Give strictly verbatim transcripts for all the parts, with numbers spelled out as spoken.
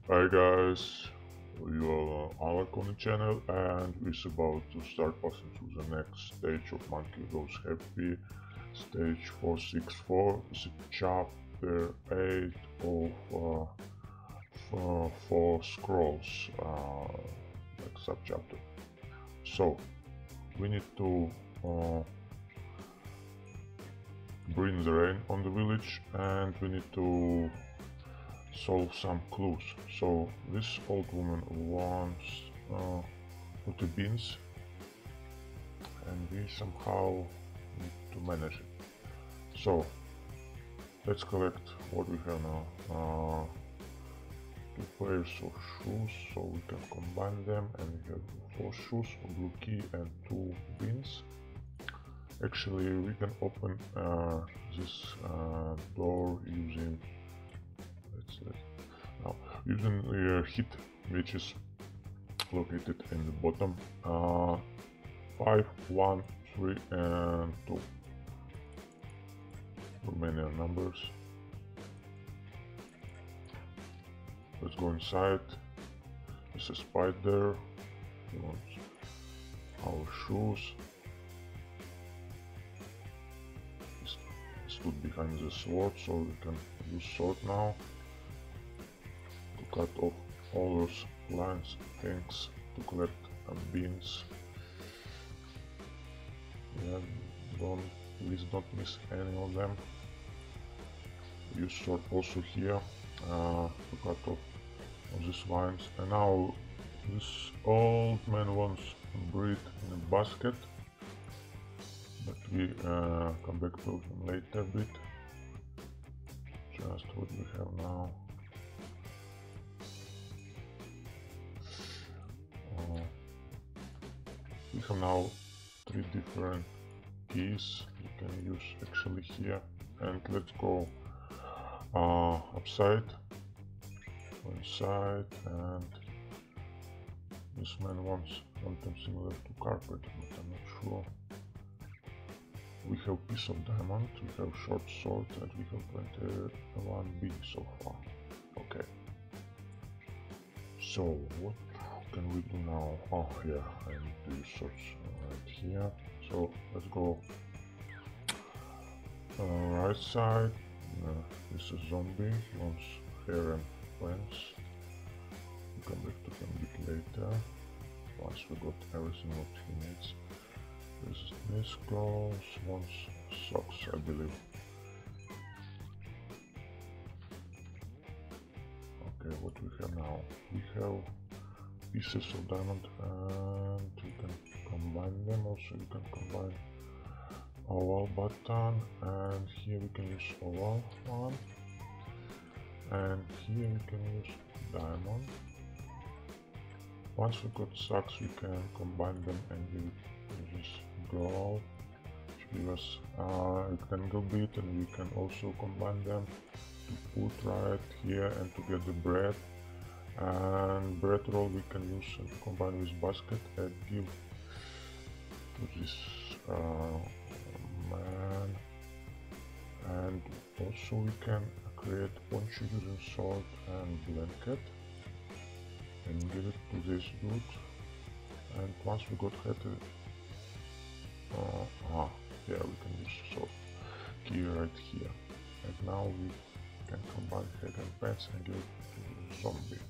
Hi guys, you are Alec on the channel and we're about to start passing to the next stage of Monkey Goes Happy, stage four six four, the chapter eight of uh, four, four scrolls, uh, like subchapter. So, we need to uh, bring the rain on the village and we need to solve some clues. So this old woman wants uh, forty beans and we somehow need to manage it. So let's collect what we have now. Uh, two pairs of shoes, so we can combine them and we have four shoes, a blue key and two beans. Actually we can open uh, this uh, door using let's, let's now using the uh, hit which is located in the bottom. uh, five, one, three and two. Romanian numbers. Let's go inside. There's a spider. He wants our shoes. He stood behind the sword, so we can use sword now to cut off all those lines, things, to collect uh, beans. Yeah, don't, please don't miss any of them. Use sword also here uh, to cut off all these lines. And now this old man wants bread in a basket, but we uh, come back to him later a bit. Just what we have now. Uh, we have now three different keys you can use actually here, and let's go uh, upside, inside, and this man wants something similar to carpet, but I'm not sure. We have piece of diamond, we have short sword, and we have twenty-one beans so far. Okay. So what can we do now? Oh yeah, I need to use swords right here. So let's go uh, right side. Uh, this is zombie. He wants hair and pants. We'll come back to him a bit later. Once we got everything what he needs. This is this goes. Wants socks, I believe. Okay, what we have now? We have pieces of diamond and we can combine them. Also we can combine oval button, and here we can use oval one, and here we can use diamond. Once we got socks we can combine them and we use gold, which gives us a rectangle bit, and we can also combine them to put right here and to get the bread. And bread roll we can use and combine with basket and give to this uh, man. And also we can create poncho using sword and blanket and give it to this dude. And once we got head, uh, ah, yeah, we can use sword key right here. And now we can combine head and pants and give it to the zombie.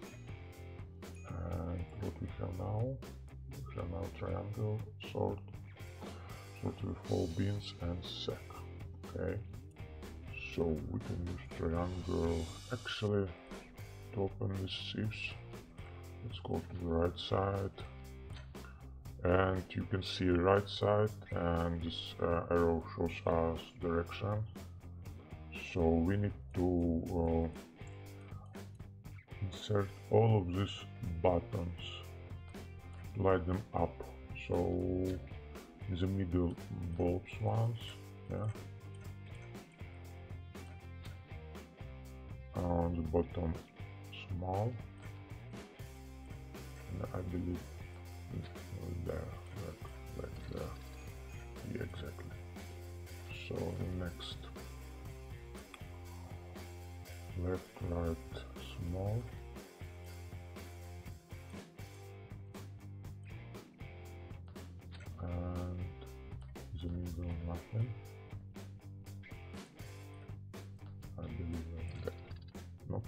And what we have now? We have now triangle, sword, sword with four beans and sack. Okay, so we can use triangle actually to open the sieves. Let's go to the right side, and you can see right side, and this uh, arrow shows us direction. So we need to uh, insert all of these buttons, light them up. So in the middle bulbs ones, yeah, on the bottom small, and I believe there, like, like there, yeah, exactly. So the next left, right, small, Nope.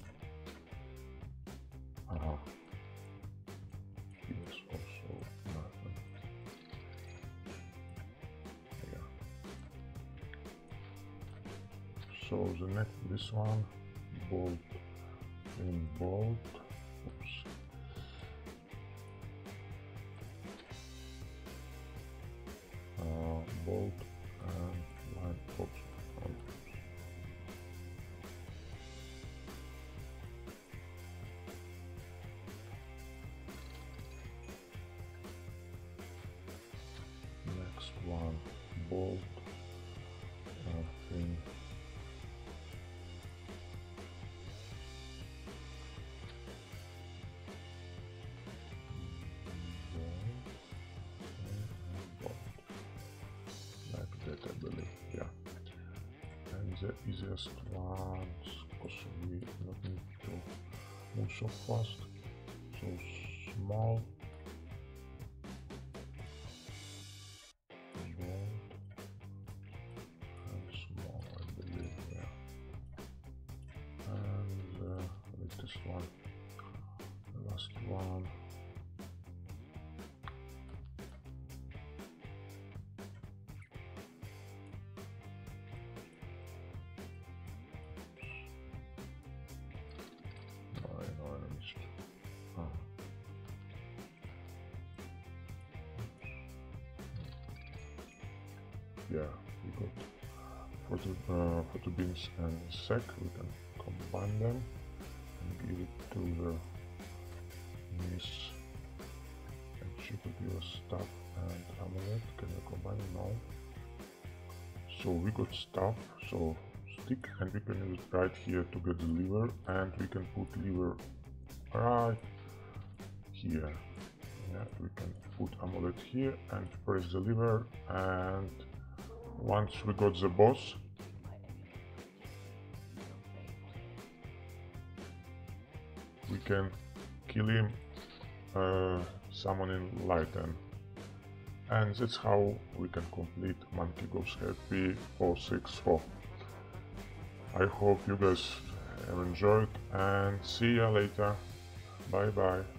Uh-huh. Here's also nothing. Yeah. So the next, this one, bolt in bolt. Oops. Uh, bolt and line. Oops. Next one, bolt uh, thing. Like that, I believe, yeah. And the easiest ones, because we don't need to move so fast, so small. One, the last one. No, I know I missed. Oh. Yeah, we got photo, uh, photo bins and sec. We can combine them and give it to the miss. And she could give us stuff and amulet. Can we combine it now? So we got stuff, so stick, and we can use it right here to get the lever, and we can put lever right here. Yeah, we can put amulet here and press the lever, and once we got the boss, we can kill him, uh, summoning Lighten. And that's how we can complete Monkey Goes Happy four six four. I hope you guys have enjoyed, and see ya later. Bye bye.